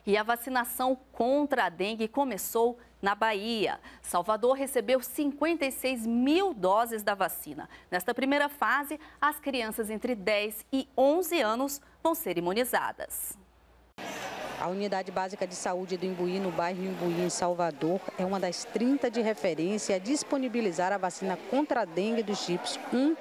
E a vacinação contra a dengue começou na Bahia. Salvador recebeu 56 mil doses da vacina. Nesta primeira fase, as crianças entre 10 e 11 anos vão ser imunizadas. A Unidade Básica de Saúde do Imbuí, no bairro Imbuí, em Salvador, é uma das 30 de referência a disponibilizar a vacina contra a dengue dos tipos 1,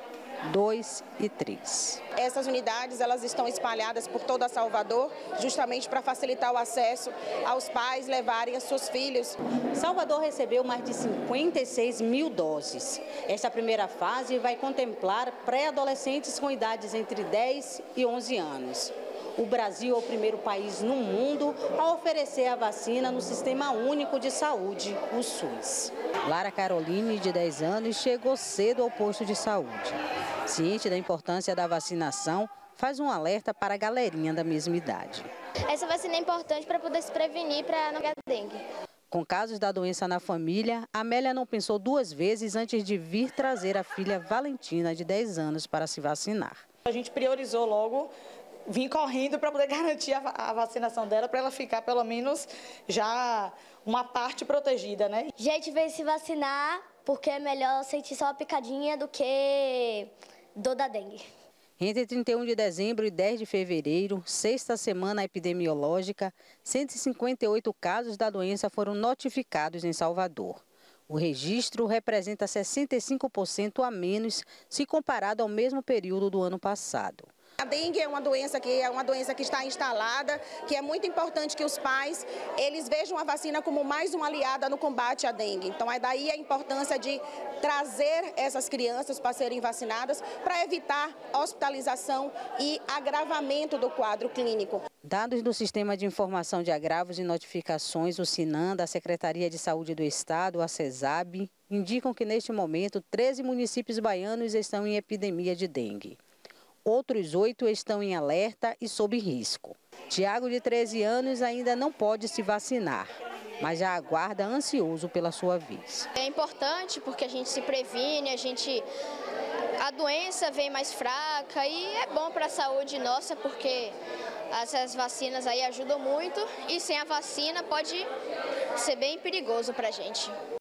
2 e 3. Essas unidades elas estão espalhadas por toda Salvador, justamente para facilitar o acesso aos pais levarem os seus filhos. Salvador recebeu mais de 56 mil doses. Esta primeira fase vai contemplar pré-adolescentes com idades entre 10 e 11 anos. O Brasil é o primeiro país no mundo a oferecer a vacina no Sistema Único de Saúde, o SUS. Lara Caroline, de 10 anos, chegou cedo ao posto de saúde. Ciente da importância da vacinação, faz um alerta para a galerinha da mesma idade. Essa vacina é importante para poder se prevenir para não pegar dengue. Com casos da doença na família, Amélia não pensou duas vezes antes de vir trazer a filha Valentina, de 10 anos, para se vacinar. A gente priorizou logo, vim correndo para poder garantir a vacinação dela, para ela ficar pelo menos já uma parte protegida, né? A gente veio se vacinar porque é melhor sentir só uma picadinha do que dor da dengue. Entre 31 de dezembro e 10 de fevereiro, sexta semana epidemiológica, 158 casos da doença foram notificados em Salvador. O registro representa 65% a menos se comparado ao mesmo período do ano passado. A dengue é uma doença que está instalada, que é muito importante que os pais eles vejam a vacina como mais uma aliada no combate à dengue. Então é daí a importância de trazer essas crianças para serem vacinadas para evitar hospitalização e agravamento do quadro clínico. Dados do Sistema de Informação de Agravos e Notificações, o SINAM, da Secretaria de Saúde do Estado, a CESAB, indicam que neste momento 13 municípios baianos estão em epidemia de dengue. Outros 8 estão em alerta e sob risco. Tiago, de 13 anos, ainda não pode se vacinar, mas já aguarda ansioso pela sua vez. É importante porque a gente se previne, a doença vem mais fraca e é bom para a saúde nossa porque essas vacinas aí ajudam muito e sem a vacina pode ser bem perigoso para a gente.